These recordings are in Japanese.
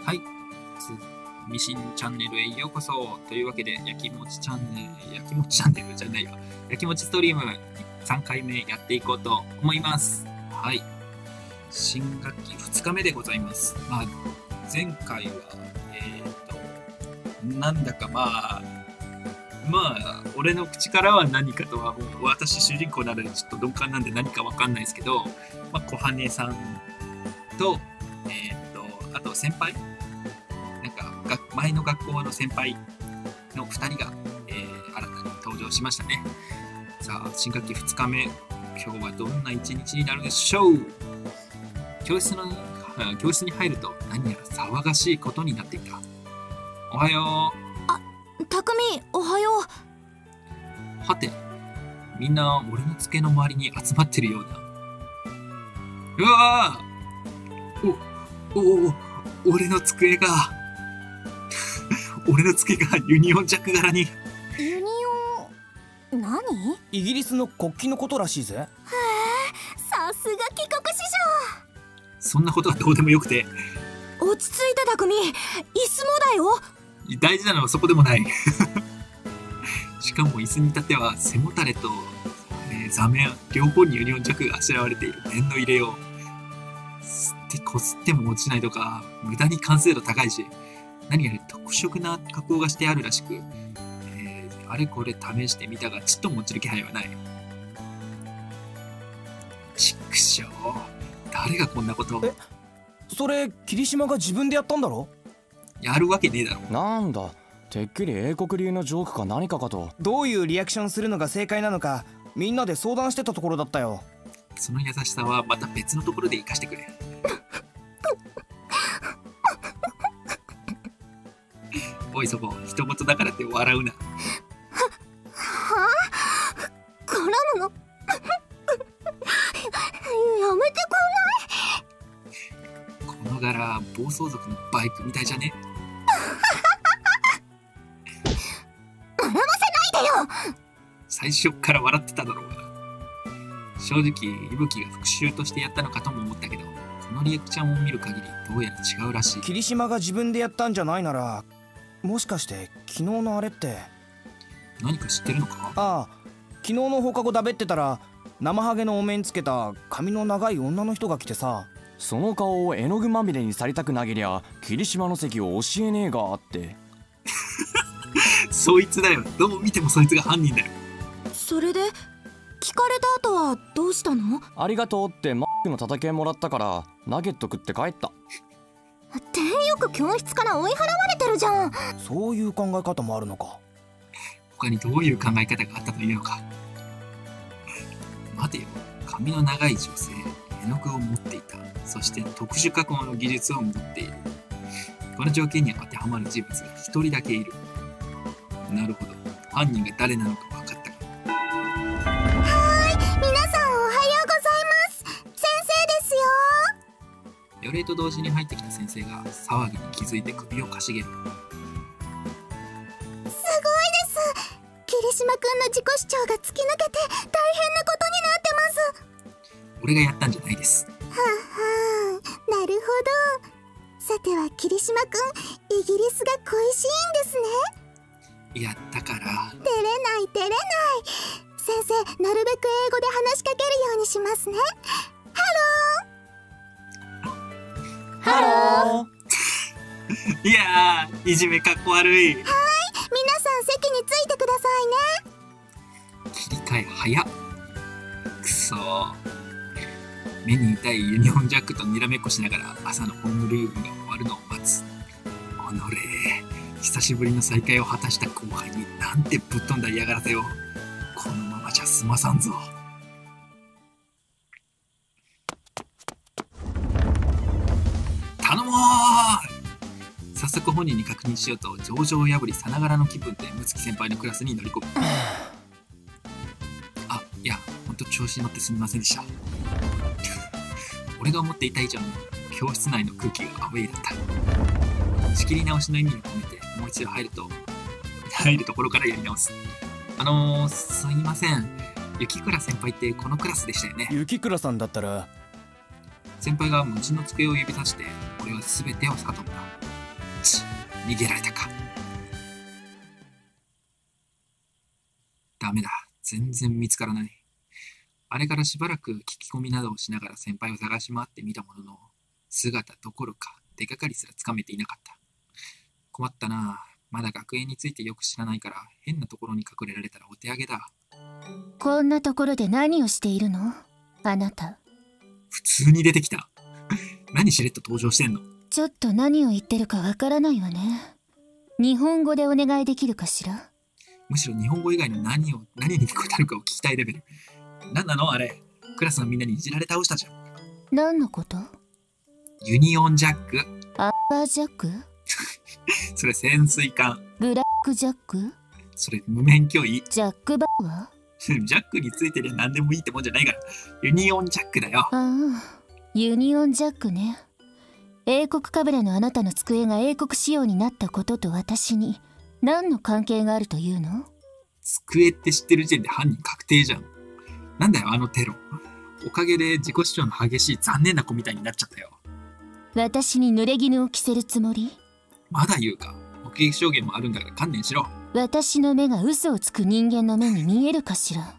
はい。ミシンチャンネルへようこそというわけで、焼きもちチャンネルじゃないわ。焼きもちストリーム3回目やっていこうと思います。はい。新学期2日目でございます。前回は、なんだか俺の口からは何かとは、もう私主人公なのでちょっと鈍感なんで何かわかんないですけど、小羽さんと、あと先輩前の学校の先輩の2人が、新たに登場しましたね。さあ、新学期2日目、今日はどんな一日になるでしょう。教室に入ると何やら騒がしいことになっていた。おはよう。たくみ、おはよう。はて、みんな俺の机の周りに集まってるようだ。うわぁ、俺の机がユニオンジャック柄に。 ユニオン、何？ イギリスの国旗のことらしいぜ。へえ、 さすが帰国子女。そんなことはどうでもよくて。 落ち着いてたくみ、椅子もだよ。 大事なのはそこでもないしかも椅子に至っては背もたれと、座面両方にユニオンジャックがあしらわれている念の入れよう。吸ってこすっても落ちないとか、無駄に完成度高いし、何やら特殊な加工がしてあるらしく、あれこれ試してみたがちっとも落ちる気配はない。ちくしょう、誰がこんなことを。 それ霧島が自分でやったんだろ。 やるわけねえだろ。 なんだ、てっきり英国流のジョークか何かかと。 どういうリアクションするのが正解なのかみんなで相談してたところだったよ。 その優しさはまた別のところで生かしてくれおいそこ、人事だからって笑うな。 はあ？絡むのやめてくんない？ この柄、暴走族のバイクみたいじゃね？ 笑わせないでよ。 最初から笑ってただろうが。正直、伊吹が復讐としてやったのかとも思ったけど、このリアクションを見る限りどうやら違うらしい。 霧島が自分でやったんじゃないなら、もしかして昨日のあれって何か知ってるのか？ ああ、昨日の放課後だべってたら生ハゲのお面つけた髪の長い女の人が来てさ。 その顔を絵の具まみれにされたくなけりゃ霧島の席を教えねえがってそいつだよ。どう見てもそいつが犯人だよ。 それで聞かれた後はどうしたの？ ありがとうってマックの叩きもらったからナゲット食って帰った。 ってよく教室から追い払われてるじゃん。 そういう考え方もあるのか。 他にどういう考え方があったというのか。待てよ、髪の長い女性、絵の具を持っていた。そして特殊加工の技術を持っている。この条件に当てはまる人物が一人だけいる。なるほど、犯人が誰なのか分かったか。 はーい、皆さんおはようございます。先生ですよ。 予令と同時に入ってきた先生が騒ぎに気づいて首をかしげる。 すごいです。霧島くんの自己主張が突き抜けて大変なことになってます。 俺がやったんじゃないです。 はあ、なるほど。さては霧島くん、イギリスが恋しいんですね。 やったから。 照れない照れない。先生、なるべく英語で話しかけるようにしますね。 ハロー。 いやー、いじめかっこ悪い。 皆さん席についてくださいね。 切り替え早っ。くそー。目に痛いユニオンジャックとにらめっこしながら朝のホームルームが終わるのを待つ。おのれ、久しぶりの再会を果たした後輩になんてぶっ飛んだ嫌がらせを。このままじゃ済まさんぞ。頼もー。早速本人に確認しようと上々破りさながらの気分で睦月先輩のクラスに乗り込む。あ、いや、ほんと調子に乗ってすみませんでした。俺が思っていた以上に教室内の空気がアウェイだった。仕切り直しの意味を込めてもう一度入るところからやり直す。すいません。雪倉先輩ってこのクラスでしたよね。 雪倉さんだったら。 先輩が無人の机を指さして俺は全てを悟った。 逃げられたか。ダメだ。全然見つからない。あれからしばらく聞き込みなどをしながら先輩を探し回ってみたものの、姿どころか手がかりすらつかめていなかった。困ったな。まだ学園についてよく知らないから変なところに隠れられたらお手上げだ。 こんなところで何をしているの？あなた。 普通に出てきた。何しれっと登場してんの？ ちょっと何を言ってるかわからないわね。日本語でお願いできるかしら？ むしろ日本語以外の何に聞こえたのかを聞きたいレベル。何なのあれ。クラスのみんなにいじられ倒したじゃん。 何のこと？ ユニオンジャック。 アッパージャック？ それ潜水艦。 ブラックジャック？ それ無免許医。 ジャックバウアー？ ジャックについてりゃ何でもいいってもんじゃないから。ユニオンジャックだよ。 ああ、ユニオンジャックね。英国かぶれのあなたの机が英国仕様になったことと私に何の関係があるというの？ 机って知ってる時点で犯人確定じゃん。なんだよあのテロ。おかげで自己主張の激しい残念な子みたいになっちゃったよ。 私に濡れ衣を着せるつもり？ まだ言うか。目撃証言もあるんだから観念しろ。 私の目が嘘をつく人間の目に見えるかしら？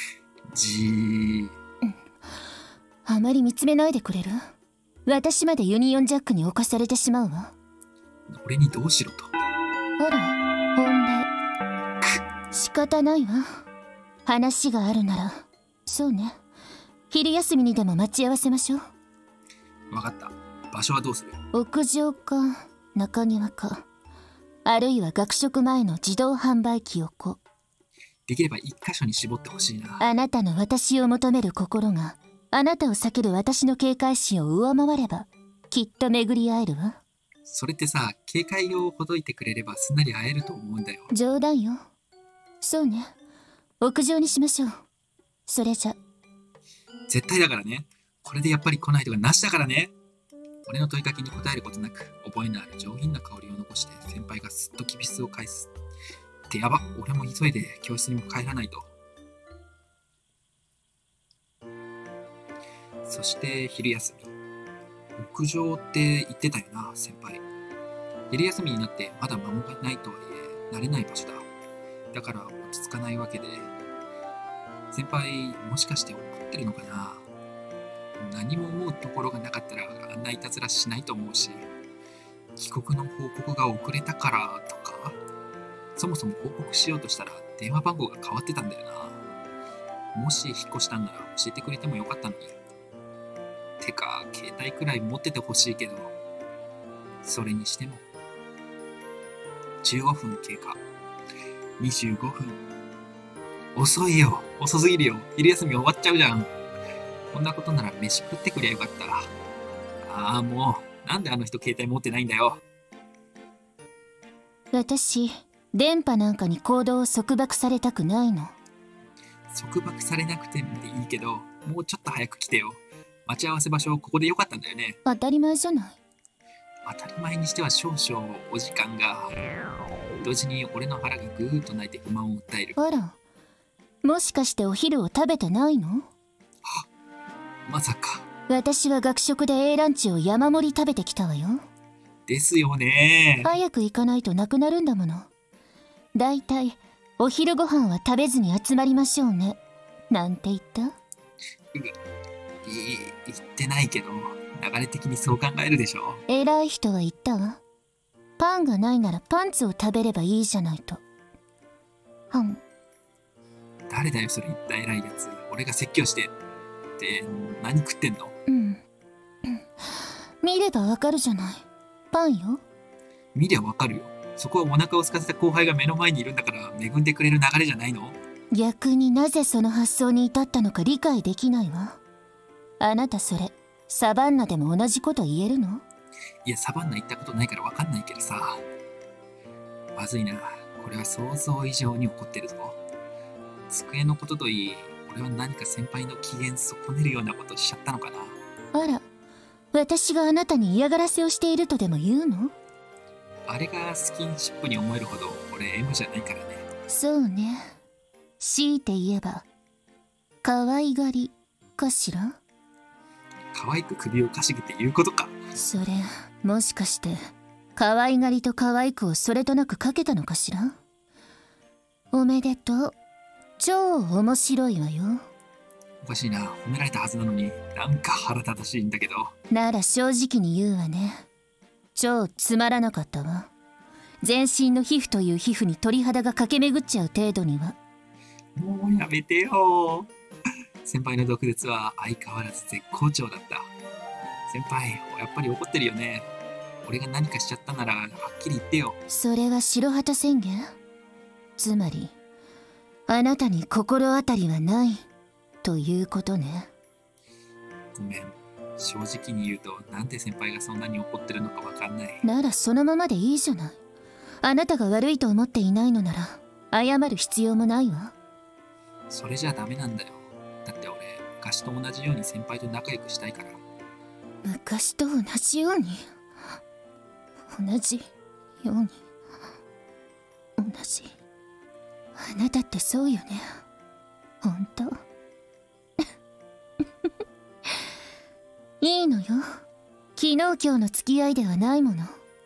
あまり見つめないでくれる？私までユニオンジャックに侵されてしまうわ。 俺にどうしろと？ あら、本命。仕方ないわ。話があるなら、そうね。昼休みにでも待ち合わせましょう。 わかった。場所はどうする？ 屋上か、中庭か。あるいは学食前の自動販売機横。 できれば一箇所に絞ってほしいな。 あなたの私を求める心が、あなたを避ける私の警戒心を上回れば、きっと巡り会えるわ。 それってさ、警戒をほどいてくれればすんなり会えると思うんだよ。 冗談よ。そうね。屋上にしましょう。それじゃ。 絶対だからね。これでやっぱり来ないとかなしだからね。俺の問いかけに答えることなく、覚えのある上品な香りを残して先輩がすっときびすを返す。ってやば、俺も急いで教室にも帰らないと。そして昼休み。屋上って言ってたよな、先輩。昼休みになってまだ間もないとはいえ、慣れない場所だ。だから落ち着かないわけで。先輩、もしかして怒ってるのかな？何も思うところがなかったらあんないたずらしないと思うし、帰国の報告が遅れたからとか、そもそも報告しようとしたら電話番号が変わってたんだよな。もし引っ越したんなら教えてくれてもよかったのに。てか、携帯くらい持っててほしいけど、それにしても。15分経過。25分。遅いよ。遅すぎるよ。昼休み終わっちゃうじゃん。こんなことなら飯食ってくりゃよかった。ああ、もう、なんであの人携帯持ってないんだよ。 私、電波なんかに行動を束縛されたくないの。 束縛されなくてもいいけど、もうちょっと早く来てよ。待ち合わせ場所ここでよかったんだよね。 当たり前じゃない。 当たり前にしては少々お時間が。同時に俺の腹がぐーっと泣いて不満を訴える。 あら、もしかしてお昼を食べてないの？ まさか。 私は学食で A ランチを山盛り食べてきたわよ。 ですよね。 早く行かないとなくなるんだもの。だいたいお昼ご飯は食べずに集まりましょうね。なんて言った？ 言ってないけど、流れ的にそう考えるでしょ。 偉い人は言ったわ。パンがないならパンツを食べればいいじゃないと。 誰だよそれ言った偉いやつ。俺が説教してって何食ってんの？ 見ればわかるじゃない。パンよ。 見りゃわかるよ。そこはお腹を空かせた後輩が目の前にいるんだから恵んでくれる流れじゃないの？ 逆になぜその発想に至ったのか理解できないわ。あなたそれ、サバンナでも同じこと言えるの？ いや、サバンナ行ったことないからわかんないけどさ。まずいな。これは想像以上に怒ってるぞ。机のことといい、俺は何か先輩の機嫌損ねるようなことしちゃったのかな。 あら、私があなたに嫌がらせをしているとでも言うの？ あれがスキンシップに思えるほど俺 M じゃないからね。そうね。強いて言えば可愛がりかしら？ 可愛く首をかしげて言うことか。 それもしかして可愛がりと可愛くをそれとなくかけたのかしら。おめでとう。超面白いわよ。 おかしいな。褒められたはずなのに、なんか腹立たしいんだけど。 なら正直に言うわね。超つまらなかったわ。全身の皮膚という皮膚に鳥肌が駆け巡っちゃう程度には。 もうやめてよ。先輩の毒舌は相変わらず絶好調だった。先輩、やっぱり怒ってるよね。俺が何かしちゃったなら、はっきり言ってよ。 それは白旗宣言？つまり、あなたに心当たりはない、ということね。 ごめん。正直に言うと、なんで先輩がそんなに怒ってるのかわかんない。 ならそのままでいいじゃない。あなたが悪いと思っていないのなら、謝る必要もないわ。 それじゃダメなんだよ。だって俺、昔と同じように先輩と仲良くしたいから。 昔と同じように？同じように。同じ。あなたってそうよね。ほんと。いいのよ。昨日今日の付き合いではないもの。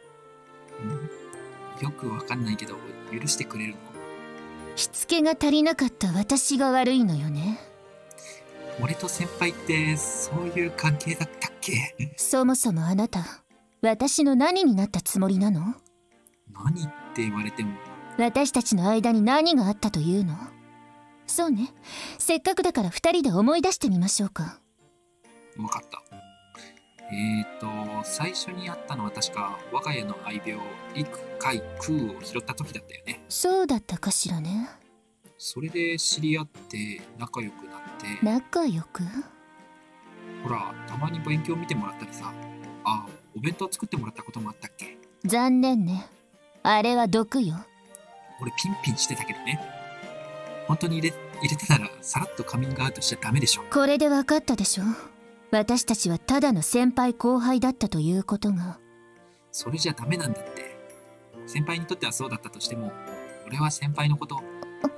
よくわかんないけど、許してくれるの？ しつけが足りなかった私が悪いのよね。 俺と先輩ってそういう関係だったっけ？ そもそもあなた、私の何になったつもりなの？ 何って言われても。 私たちの間に何があったというの？そうね。せっかくだから二人で思い出してみましょうか。 わかった。最初に会ったのは確か我が家の愛病、陸海空を拾った時だったよね。 そうだったかしらね。 それで知り合って仲良くなって。 仲良く？ ほら、たまに勉強見てもらったりさ。あ、お弁当作ってもらったこともあったっけ？ 残念ね。あれは毒よ。 俺ピンピンしてたけどね。本当に入れてたらさらっとカミングアウトしちゃダメでしょ。 これで分かったでしょ。私たちはただの先輩後輩だったということが。 それじゃダメなんだって。先輩にとってはそうだったとしても、俺は先輩のこと。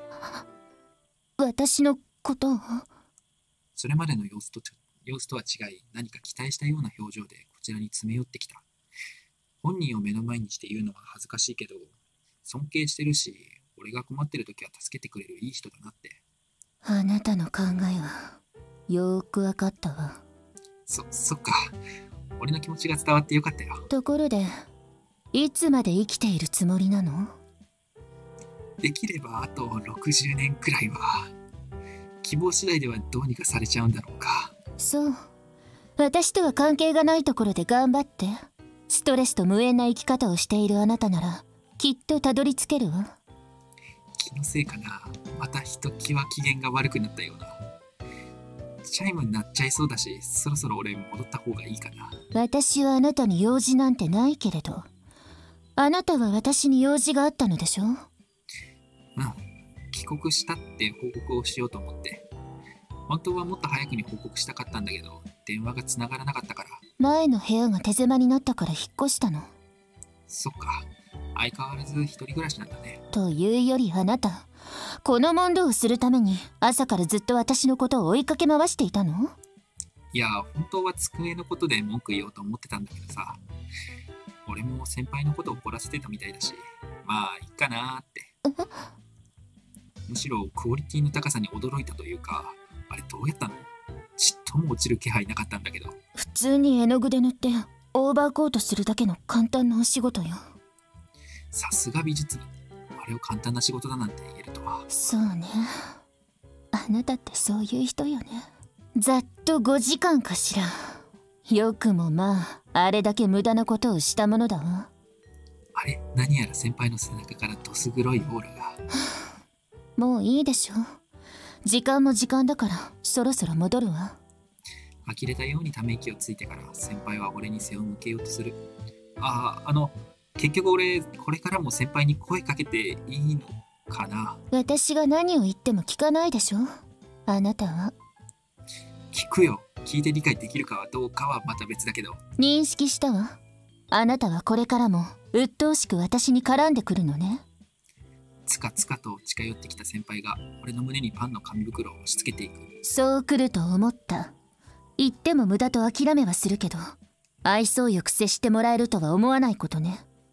私のことを？ それまでの様子とは違い、何か期待したような表情でこちらに詰め寄ってきた。本人を目の前にして言うのは恥ずかしいけど、尊敬してるし、俺が困ってる時は助けてくれるいい人だなって。 あなたの考えはよーく分かったわ。 そっか。俺の気持ちが伝わってよかったよ。 ところで、いつまで生きているつもりなの？ できればあと60年くらいは。希望次第ではどうにかされちゃうんだろうか。 そう。私とは関係がないところで頑張って。ストレスと無縁な生き方をしているあなたなら、きっとたどり着けるわ。 気のせいかな。またひときわ機嫌が悪くなったような。チャイムになっちゃいそうだし、そろそろ俺戻った方がいいかな。 私はあなたに用事なんてないけれど、あなたは私に用事があったのでしょ？ うん。帰国したって報告をしようと思って。本当はもっと早くに報告したかったんだけど、電話が繋がらなかったから。 前の部屋が手狭になったから引っ越したの。 そっか。相変わらず一人暮らしなんだね。 というよりあなた、この問答をするために朝からずっと私のことを追いかけ回していたの？ いや、本当は机のことで文句言おうと思ってたんだけどさ。俺も先輩のことを怒らせてたみたいだし、まあいいかなーって。むしろクオリティの高さに驚いたというか、あれどうやったの？ちっとも落ちる気配なかったんだけど。 普通に絵の具で塗ってオーバーコートするだけの簡単なお仕事よ。 さすが美術部。あれを簡単な仕事だなんて言えるとは。 そうね。あなたってそういう人よね。ざっと5時間かしら。よくもまあ、あれだけ無駄なことをしたものだわ。 あれ、何やら先輩の背中からどす黒いオーラが。 もういいでしょ。時間も時間だからそろそろ戻るわ。 呆れたようにため息をついてから先輩は俺に背を向けようとする。結局俺これからも先輩に声かけていいのかな？ 私が何を言っても聞かないでしょ。あなたは。 聞くよ。聞いて理解できるかはどうかはまた別だけど。 認識したわ。あなたはこれからも鬱陶しく私に絡んでくるのね。 つかつかと近寄ってきた先輩が俺の胸にパンの紙袋を押し付けていく。 そう来ると思った。言っても無駄と諦めはするけど、愛想よく接してもらえるとは思わないことね。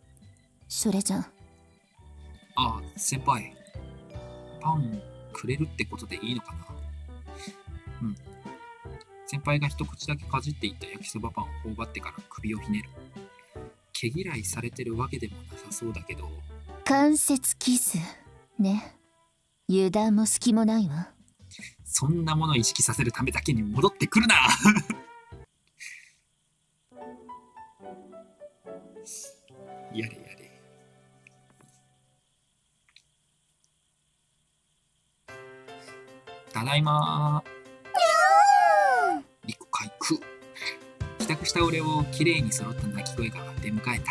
それじゃ。 あ、先輩。パンくれるってことでいいのかな。うん。先輩が一口だけかじっていった焼きそばパンを頬張ってから首をひねる。毛嫌いされてるわけでもなさそうだけど。 関節キスね。油断も隙もないわ。 そんなものを意識させるためだけに戻ってくるなやれやれ。ただいまー。一個回復。帰宅した俺をきれいに揃った鳴き声が出迎えた。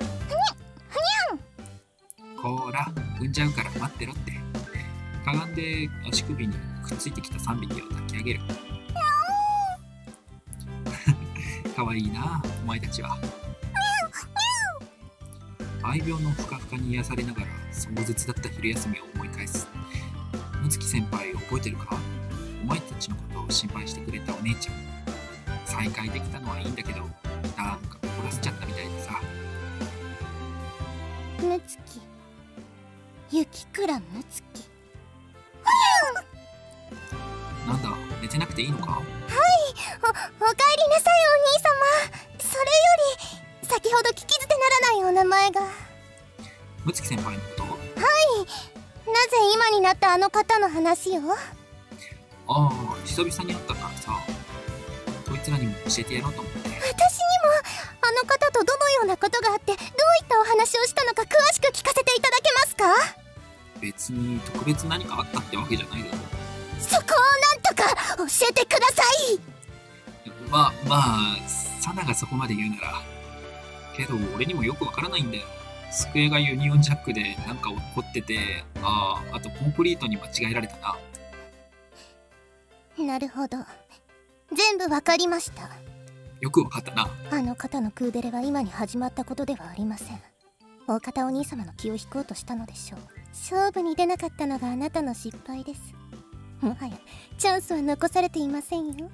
ほーら、産んじゃうから待ってろって。かがんで足首にくっついてきた3匹を抱き上げる。かわいいな、お前たちは。愛病のふかふかに癒されながら壮絶だった昼休みを思い返す。むつき先輩覚えてるか？お前たちのことを心配してくれたお姉ちゃん。再会できたのはいいんだけど、なんか怒らせちゃったみたいでさ。 むつき、雪倉むつき。 なんだ、寝てなくていいのか？ おかえりなさいお兄様。それより先ほど聞き捨てならないお名前が。 むつき先輩のこと？ なぜ今になってあの方の話を？ ああ、久々に会ったからさ、こいつらにも教えてやろうと思って。 私にもあの方とどのようなことがあってどういったお話をしたのか詳しく聞かせていただけますか？ 別に特別何かあったってわけじゃないだろ。 そこをなんとか教えてください。 まあ、サナがそこまで言うなら。けど俺にもよくわからないんだよ。机がユニオンジャックでなんか起こってて、あとコンクリートに間違えられたな。 なるほど、全部わかりました。 よくわかったな。 あの方のクーデレは今に始まったことではありません。大方お兄様の気を引こうとしたのでしょう。勝負に出なかったのがあなたの失敗です。もはやチャンスは残されていませんよ。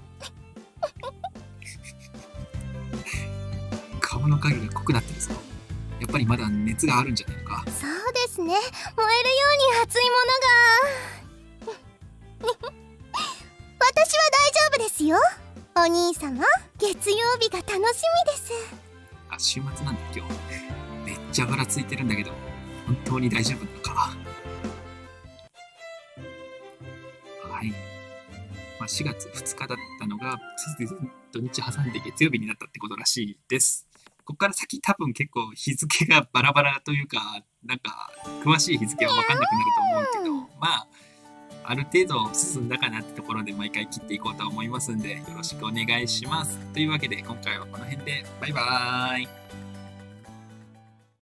顔の影が濃くなってるぞ。やっぱりまだ熱があるんじゃないのか。 そうですね、燃えるように熱いものが。私は大丈夫ですよお兄様。月曜日が楽しみです。 あ、週末なんだ今日。めっちゃばらついてるんだけど、本当に大丈夫なのか。はい。4月2日だったのが土日挟んで月曜日になったってことらしいです。ここから先多分結構日付がバラバラというか、なんか詳しい日付は分かんなくなると思うけど、ある程度進んだかなってところで毎回切っていこうと思いますんで、よろしくお願いします。というわけで今回はこの辺でバイバーイ。